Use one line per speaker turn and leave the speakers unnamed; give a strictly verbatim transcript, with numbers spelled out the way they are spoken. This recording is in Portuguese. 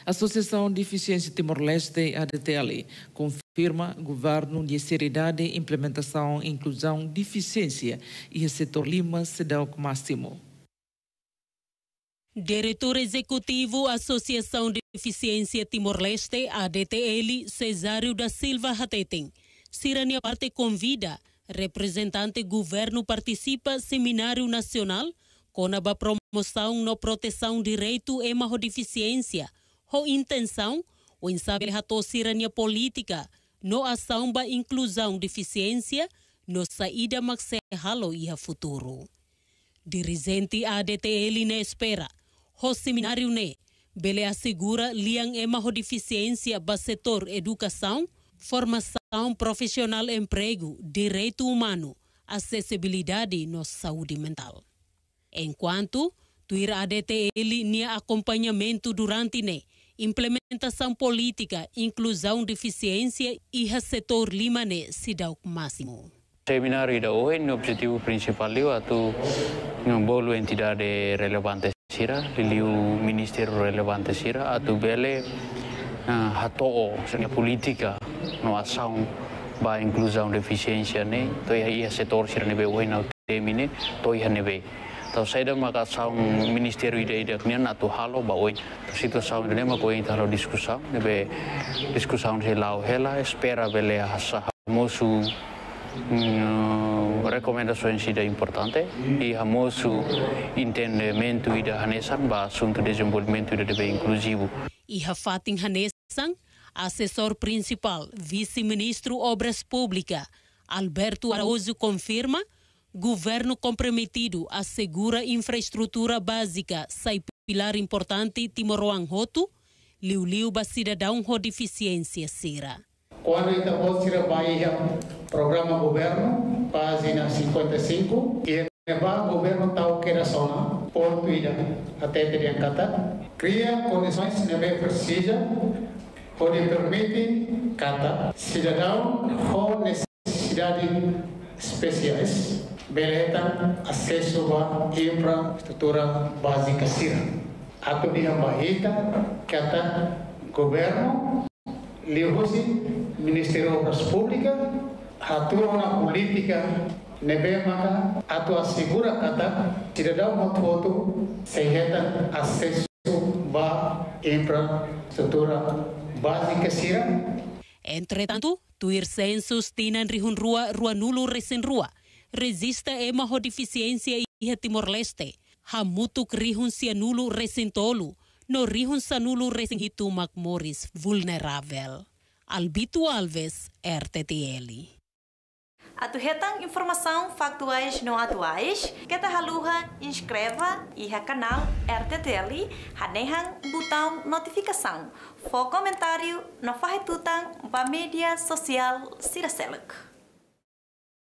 A Associação de Deficiência Timor-Leste, A D T L, confirma governo de seriedade, implementação, inclusão, deficiência e o setor Lima se dá o máximo.
Diretor Executivo Associação de Deficiência Timor-Leste, A D T L, Cesário da Silva Hateting, Sirania parte convida representante governo participa seminário nacional com a promoção na proteção direito e a deficiência, a intenção, o insaber hato sirania política, no ação ba inclusão deficiência, no saída maxehalo e a futuro. Dirigente A D T L ne espera, o seminário ne, bele assegura liang ema ho deficiência ba setor educação, formação profissional emprego, direito humano, acessibilidade no saúde mental. Enquanto, tuir A D T L nia acompanhamento durante ne, implementação política, inclusão deficiência e a setor Lima ne se dá o máximo.
Seminário da O N, o objetivo principal é atu bolo entidade relevante sira, liu ministério relevante sira, atu bele hato senia política no ação ba inclusão deficiência ne, to ia setor sira nebe O N au temine, to ia nebe. Então saya dah maka ação ministério ida ida kini natu halo ba O N. Situação ne maka O N talo discussão, nebe discussão se lau hela, espera bele hasa mosu recomendações ida importante e a moço entendimento ida hanesan ba assunto desenvolvimento ida debe inclusivo.
E a Fatin Hanesan, assessor principal, vice-ministro Obras Públicas, Alberto Araújo confirma, governo comprometido assegura infraestrutura básica, sai pilar importante Timor-Wang Hotu, liu-liu ba cidadão com deficiência sira.
Quando está você vai programa governo, página cinquenta e cinco, e o governo está o que era só porto ida até Teriancata, cria condições que precisa, onde permite cada cidadão com necessidades especiais, beleza, acesso à infraestrutura básica sira. Ato dia bahita kata governo lihusi Ministério Obras Públicas, atua na política, nebe maka atua segura kata cidadão mototo sehatan acesso ba infraestrutura básica sira.
Entretanto, tuir census tinan rihun rua rua nulu resen rua, resista ema ho deficiência e Timor-Leste, hamutuk rihun sia nulu resen tolu, no rihun sa nulu resen hitumak moris vulnerável. Albito Alves, R T T L.
Atuhetang informação factuais não atuais, que ta haluha inscreva e ha canal R T T L, hanehang botão notificação, for comentário no fahitutang ba mídia social Siraseluk.